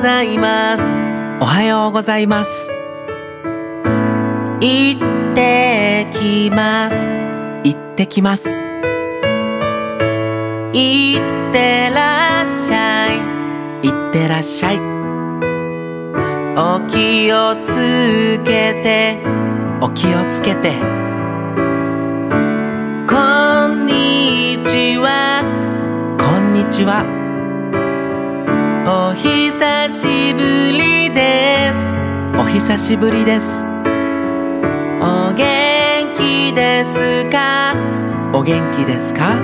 ざいます。 おはようございます。 行ってきます。 行ってきます。 行ってらっしゃい。 行ってらっしゃい。 お気をつけて。 お気をつけて。 こんにちは。 こんにちは。 お久しぶりです。 お久しぶりです。 お元気ですか？ お元気ですか？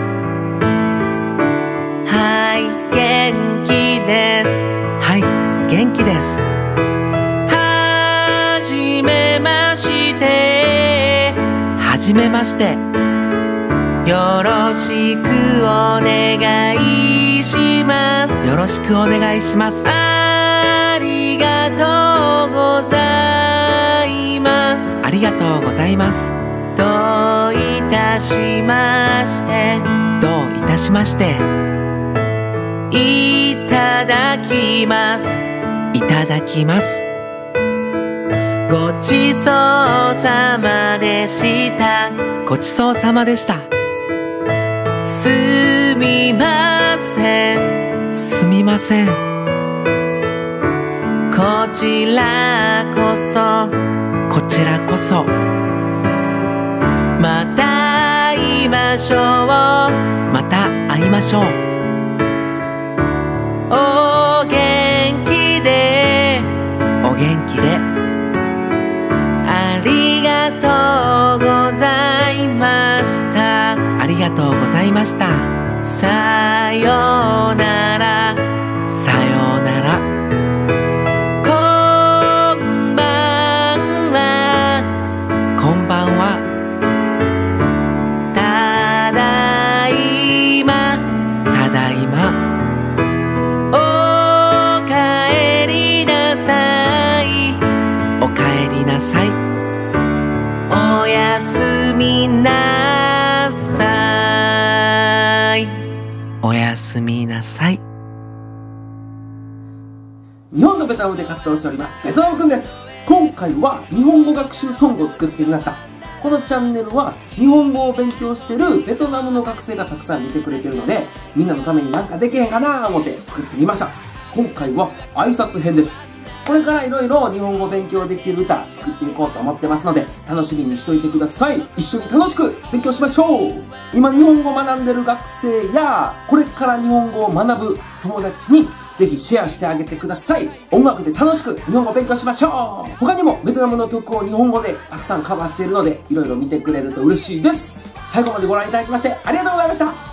はい、元気です。 はい、元気です。 はじめまして。 はじめまして。 よろしくお願いします。 よろしくお願いします。 ありがとうございます。 ありがとうございます。 どういたしまして。 どういたしまして。 いただきます。 いただきます。 ごちそうさまでした。 ごちそうさまでした。 すみません。 すみません。 こちらこそ。 こちらこそ。 また会いましょう。 また会いましょう。 お元気で。 お元気で。 ありがとうございました。 ありがとうございました。 さようなら。 さようなら。 こんばんは。 こんばんは。 ただいま。 ただいま。 おかえりなさい。 おかえりなさい。 おやすみなさい。 おやすみなさい。 日本のベトナムで活動しておりますベトナムくんです。今回は日本語学習ソングを作ってみました。このチャンネルは日本語を勉強してるベトナムの学生がたくさん見てくれてるので、みんなのためになんかできへんかなと思って作ってみました。今回は挨拶編です。これからいろいろ日本語を勉強できる歌作っていこうと思ってますので、楽しみにしといてください。一緒に楽しく勉強しましょう。今日本語を学んでる学生やこれから日本語を学ぶ友達にぜひシェアしてあげてください。音楽で楽しく日本語を勉強しましょう。他にもベトナムの曲を日本語でたくさんカバーしているので、いろいろ見てくれると嬉しいです。最後までご覧いただきましてありがとうございました。